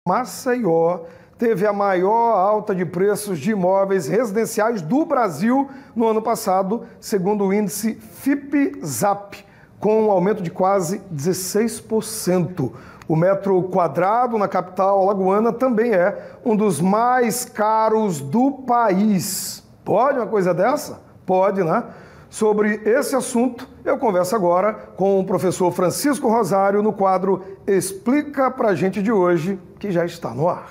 Maceió teve a maior alta de preços de imóveis residenciais do Brasil no ano passado, segundo o índice FIPE-ZAP, com um aumento de quase 16%. O metro quadrado na capital alagoana também é um dos mais caros do país. Pode uma coisa dessa? Pode, né? Sobre esse assunto, eu converso agora com o professor Francisco Rosário no quadro Explica Pra Gente de hoje, que já está no ar.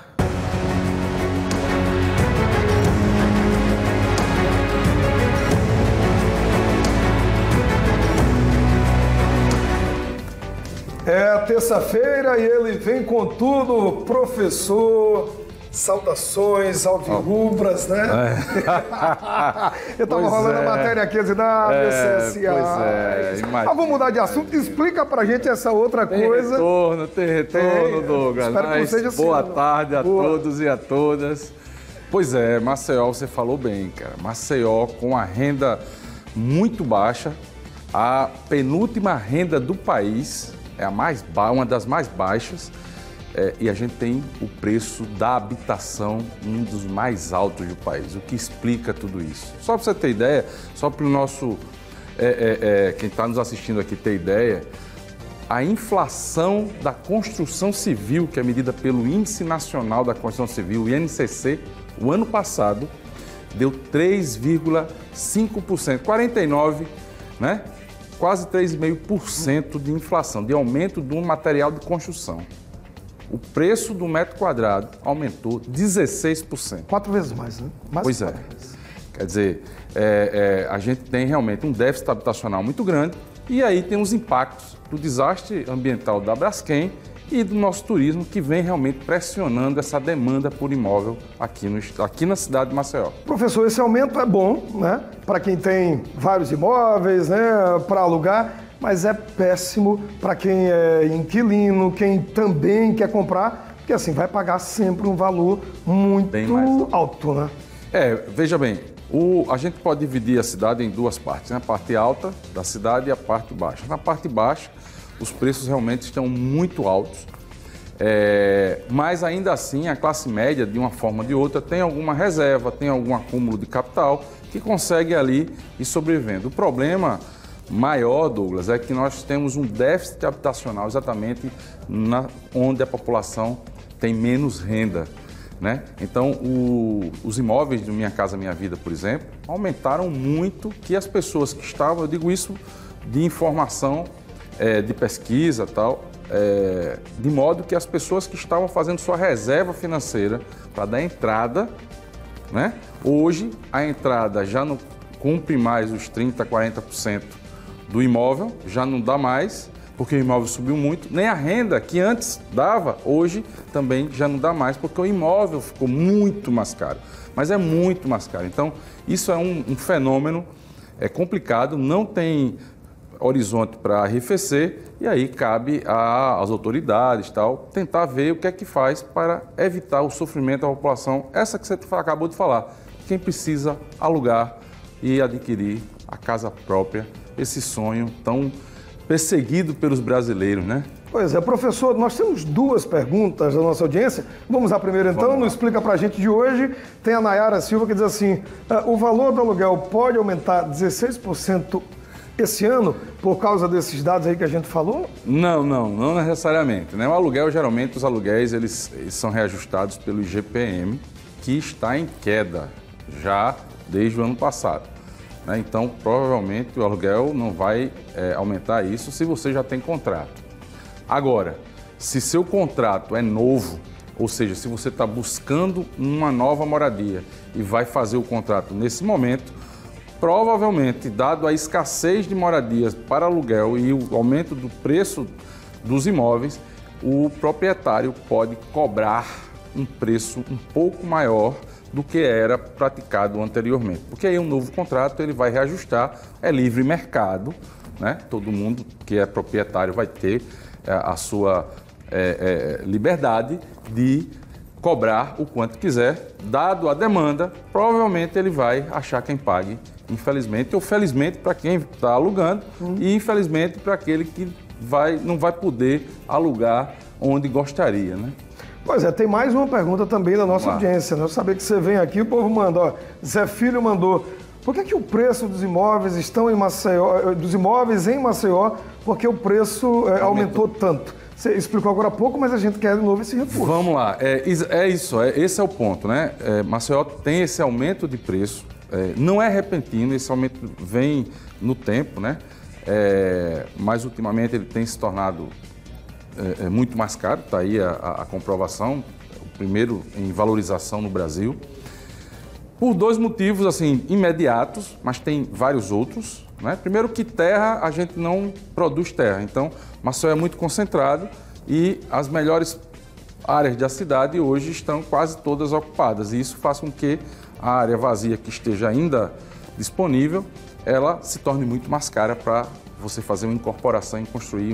É terça-feira e ele vem com tudo, professor. Saudações alvirrubras, né? Eu estava rolando a matéria aqui, dizendo, imagina. Vamos mudar de assunto, explica pra gente essa outra coisa. Tem retorno, Douglas. Espero que não seja assim. Boa tarde a todos e a todas. Pois é, Maceió, você falou bem, cara. Maceió com a renda muito baixa, a penúltima renda do país, é uma das mais baixas. E a gente tem o preço da habitação, um dos mais altos do país. O que explica tudo isso? Só para você ter ideia, só para o nosso, quem está nos assistindo aqui ter ideia, a inflação da construção civil, que é medida pelo Índice Nacional da Construção Civil, o INCC, o ano passado, deu 3,5%, 49%, né? Quase 3,5% de inflação, de aumento do material de construção. O preço do metro quadrado aumentou 16%. 4 vezes mais, né? Pois é. Quer dizer, a gente tem realmente um déficit habitacional muito grande e aí tem os impactos do desastre ambiental da Braskem e do nosso turismo que vem realmente pressionando essa demanda por imóvel aqui na cidade de Maceió. Professor, esse aumento é bom, né? Para quem tem vários imóveis, né? Para alugar. Mas é péssimo para quem é inquilino, quem também quer comprar, porque assim vai pagar sempre um valor muito alto, né? Veja bem, a gente pode dividir a cidade em duas partes, né? A parte alta da cidade e a parte baixa. Na parte baixa, os preços realmente estão muito altos, mas ainda assim a classe média, de uma forma ou de outra, tem alguma reserva, tem algum acúmulo de capital que consegue ali ir sobrevivendo. O problema maior, Douglas, é que nós temos um déficit habitacional exatamente onde a população tem menos renda, né? Então, os imóveis do Minha Casa Minha Vida, por exemplo, aumentaram muito, que as pessoas que estavam, eu digo isso de informação, de pesquisa e tal, de modo que as pessoas que estavam fazendo sua reserva financeira para dar entrada, né? Hoje, a entrada já não cumpre mais os 30%, 40%, do imóvel, já não dá mais, porque o imóvel subiu muito, nem a renda que antes dava, hoje também já não dá mais, porque o imóvel ficou muito mais caro, mas é muito mais caro. Então, isso é um fenômeno complicado, não tem horizonte para arrefecer, e aí cabe às autoridades tal, tentar ver o que é que faz para evitar o sofrimento da população, essa que você acabou de falar, quem precisa alugar e adquirir a casa própria, esse sonho tão perseguido pelos brasileiros, né? Pois é, professor, nós temos duas perguntas da nossa audiência. Vamos à primeira então, no Explica Pra Gente de hoje. Tem a Nayara Silva que diz assim, o valor do aluguel pode aumentar 16% esse ano por causa desses dados aí que a gente falou? Não necessariamente, né? O aluguel, geralmente, os aluguéis, eles são reajustados pelo IGPM, que está em queda já desde o ano passado. Então, provavelmente, o aluguel não vai aumentar isso se você já tem contrato. Agora, se seu contrato é novo, ou seja, se você está buscando uma nova moradia e vai fazer o contrato nesse momento, provavelmente, dado a escassez de moradias para aluguel e o aumento do preço dos imóveis, o proprietário pode cobrar um preço um pouco maior do que era praticado anteriormente. Porque aí um novo contrato ele vai reajustar, é livre mercado, né? Todo mundo que é proprietário vai ter a sua liberdade de cobrar o quanto quiser, dado a demanda, provavelmente ele vai achar quem pague, infelizmente, ou felizmente para quem está alugando e infelizmente para aquele que não vai poder alugar onde gostaria, né? Pois é, tem mais uma pergunta também da nossa audiência, né? Eu sabia que você vem aqui, o povo manda, ó, Zé Filho mandou, por que o preço dos imóveis estão em Maceió, dos imóveis em Maceió, porque o preço aumentou tanto? Você explicou agora há pouco, mas a gente quer de novo esse recurso. Vamos lá, esse é o ponto, né? Maceió tem esse aumento de preço, não é repentino, esse aumento vem no tempo, né? Mas ultimamente ele tem se tornado muito mais caro, está aí a comprovação, o primeiro em valorização no Brasil, por dois motivos assim imediatos, mas tem vários outros, né? Primeiro que terra, a gente não produz terra, então Maceió é muito concentrado e as melhores áreas da cidade hoje estão quase todas ocupadas, e isso faz com que a área vazia que esteja ainda disponível, ela se torne muito mais cara para você fazer uma incorporação e construir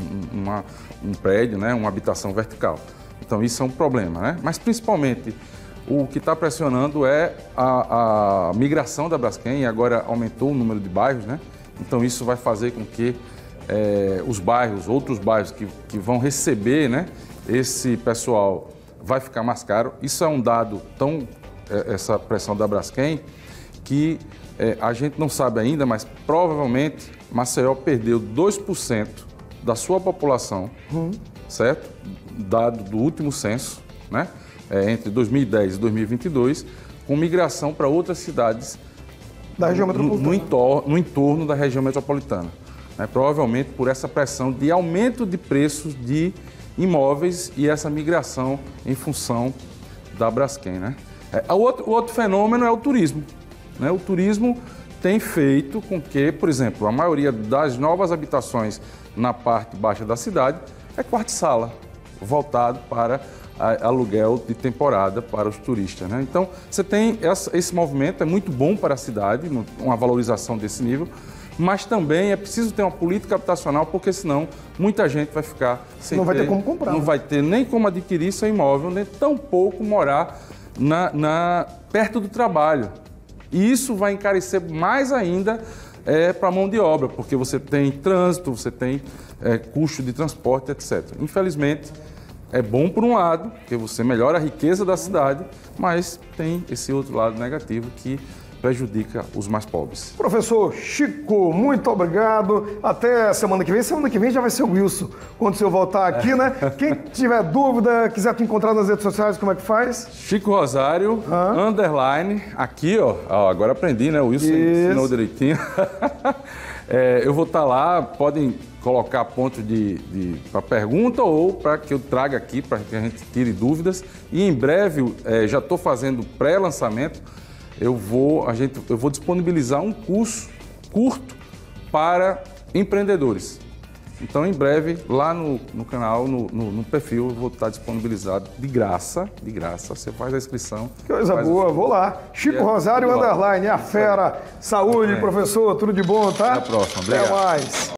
um prédio, né, uma habitação vertical. Então isso é um problema, né? Mas principalmente o que está pressionando é a migração da Braskem, e agora aumentou o número de bairros, né? Então isso vai fazer com que os bairros, outros bairros que vão receber, né, esse pessoal vai ficar mais caro. Isso é um dado essa pressão da Braskem, que a gente não sabe ainda, mas provavelmente Maceió perdeu 2% da sua população, certo? Dado do último censo, né? Entre 2010 e 2022, com migração para outras cidades da região metropolitana. No entorno da região metropolitana. Né? Provavelmente por essa pressão de aumento de preços de imóveis e essa migração em função da Braskem, né? O outro fenômeno é o turismo, né? O turismo tem feito com que, por exemplo, a maioria das novas habitações na parte baixa da cidade é quarto-sala, voltado para aluguel de temporada para os turistas, né? Então, você tem esse movimento, é muito bom para a cidade, uma valorização desse nível, mas também é preciso ter uma política habitacional, porque senão muita gente vai ficar sem não vai ter como comprar. Não vai ter nem como adquirir seu imóvel, nem tampouco morar perto do trabalho. E isso vai encarecer mais ainda para a mão de obra, porque você tem trânsito, você tem custo de transporte, etc. Infelizmente, é bom por um lado, porque você melhora a riqueza da cidade, mas tem esse outro lado negativo que prejudica os mais pobres. Professor Chico, muito obrigado. Até semana que vem. Semana que vem já vai ser o Wilson, quando o senhor voltar aqui, né? Quem tiver dúvida, quiser te encontrar nas redes sociais, como é que faz? Chico Rosário, _, aqui, ó. Agora aprendi, né? O Wilson ensinou direitinho. Eu vou estar lá, podem colocar ponto para pergunta ou para que eu traga aqui, para que a gente tire dúvidas. E em breve, já estou fazendo pré-lançamento, eu vou disponibilizar um curso curto para empreendedores. Então, em breve, lá no canal, no perfil, eu vou estar disponibilizado de graça. Você faz a inscrição. Que coisa boa, vou lá. Chico Rosário, _, a fera. Saúde, professor, tudo de bom, tá? Até a próxima, obrigado. Até mais.